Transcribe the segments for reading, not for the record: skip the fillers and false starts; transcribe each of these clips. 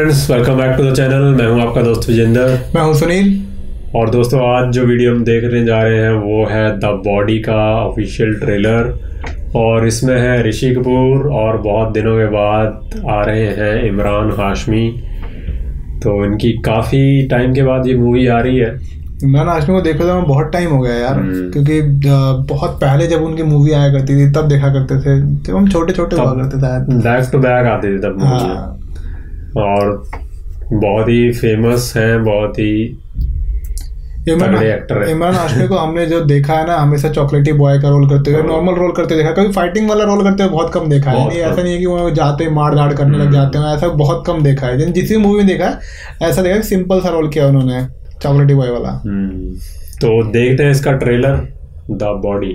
Friends, welcome back to the channel. मैं हूं आपका दोस्त विजेंद्र। मैं हूं सुनील। और दोस्तों, आज जो वीडियो हम देखने जा रहे हैं वो है द बॉडी का ऑफिशियल ट्रेलर। और इसमें है ऋषि कपूर और बहुत दिनों के बाद आ रहे हैं इमरान हाशमी। तो इनकी काफ़ी टाइम के बाद ये मूवी आ रही है। इमरान हाशमी को देखा था मैं बहुत टाइम हो गया यार, क्योंकि बहुत पहले जब उनकी मूवी आया करती थी तब देखा करते थे, जब हम छोटे छोटे हुआ करते थे, बैक टू बैक आते थे तब मूवी। और बहुत ही फेमस हैं, बहुत ही तगड़े एक्टर हैं। इमरान हाशमी को हमने जो देखा है ना, हमेशा चॉकलेटी बॉय का रोल करते हुए, नॉर्मल रोल करते देखा, कभी फाइटिंग वाला रोल करते हुए बहुत कम देखा है। नहीं, ऐसा नहीं है कि वो जाते मार धाड़ करने लग जाते हैं, ऐसा बहुत कम देखा है। जिस भी मूवी में देखा है ऐसा देखा, सिंपल सा रोल किया उन्होंने, चॉकलेटी बॉय वाला। तो देखते हैं इसका ट्रेलर, द बॉडी।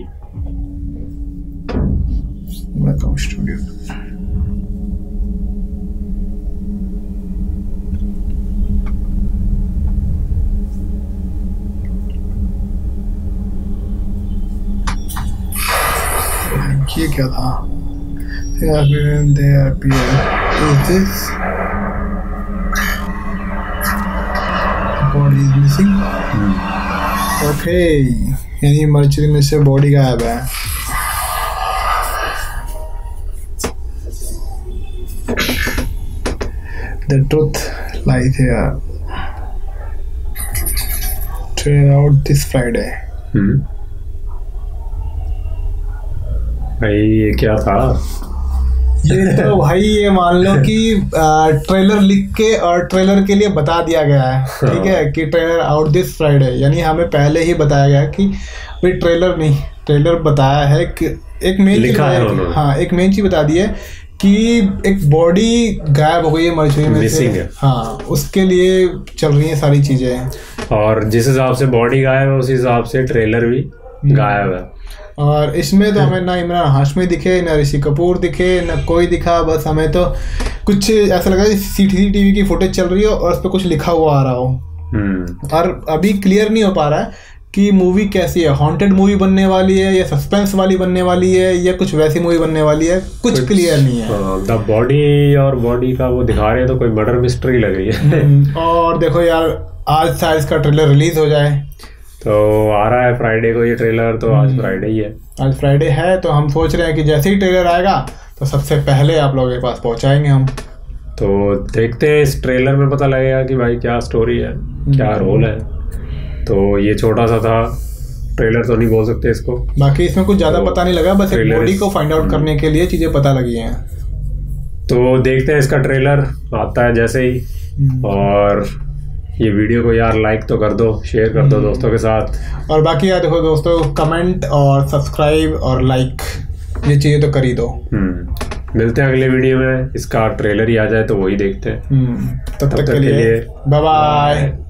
स्टूडियो ये क्या था? Body is missing. ओके, यानी मर्चरी में से बॉडी गायब है। The truth lies here. Trail out this Friday. भाई ये क्या था? ये तो भाई ये मान लो कि ट्रेलर लिख के और ट्रेलर के लिए बता दिया गया है, ठीक है, कि ट्रेलर आउट दिस फ्राइडे। यानी हमें पहले ही बताया गया कि भाई ट्रेलर नहीं, ट्रेलर बताया है कि एक मेन चीज, हाँ एक मेन चीज बता दी है कि एक बॉडी गायब हो गई है मर्चरी में से। हाँ, उसके लिए चल रही हैं सारी चीजें। और जिस हिसाब से बॉडी गायब है उस हिसाब से ट्रेलर भी गायब है। और इसमें तो हमें ना इमरान हाशमी दिखे, ना ऋषि कपूर दिखे, ना कोई दिखा। बस हमें तो कुछ ऐसा लगा CCTV की फुटेज चल रही हो और उस पर कुछ लिखा हुआ आ रहा हो। और अभी क्लियर नहीं हो पा रहा है कि मूवी कैसी है, हॉन्टेड मूवी बनने वाली है या सस्पेंस वाली बनने वाली है या कुछ वैसी मूवी बनने वाली है, कुछ क्लियर नहीं है। द बॉडी और बॉडी का वो दिखा रहे हैं तो कोई मर्डर मिस्ट्री लग रही है। और देखो यार, आज शायद इसका ट्रेलर रिलीज हो जाए। तो आ रहा है फ्राइडे को ये ट्रेलर, तो आज फ्राइडे ही है। आज फ्राइडे है, तो हम सोच रहे हैं कि जैसे ही ट्रेलर आएगा तो सबसे पहले आप लोगों के पास पहुंचाएंगे हम। तो देखते हैं, इस ट्रेलर में पता लगेगा कि भाई क्या स्टोरी है, क्या रोल है। तो ये छोटा सा था ट्रेलर, तो नहीं बोल सकते इसको। बाकी इसमें कुछ ज़्यादा पता नहीं लगा, बस एक बॉडी को फाइंड आउट करने के लिए चीज़ें पता लगी हैं। तो देखते हैं, इसका ट्रेलर आता है जैसे ही। और ये वीडियो को यार लाइक तो कर दो, शेयर कर दो दोस्तों के साथ। और बाकी यार देखो दोस्तों, कमेंट और सब्सक्राइब और लाइक ये चीज़ें तो कर ही दो। मिलते हैं अगले वीडियो में, इसका ट्रेलर ही आ जाए तो वही देखते हैं। तब तक के लिए बाय बाय।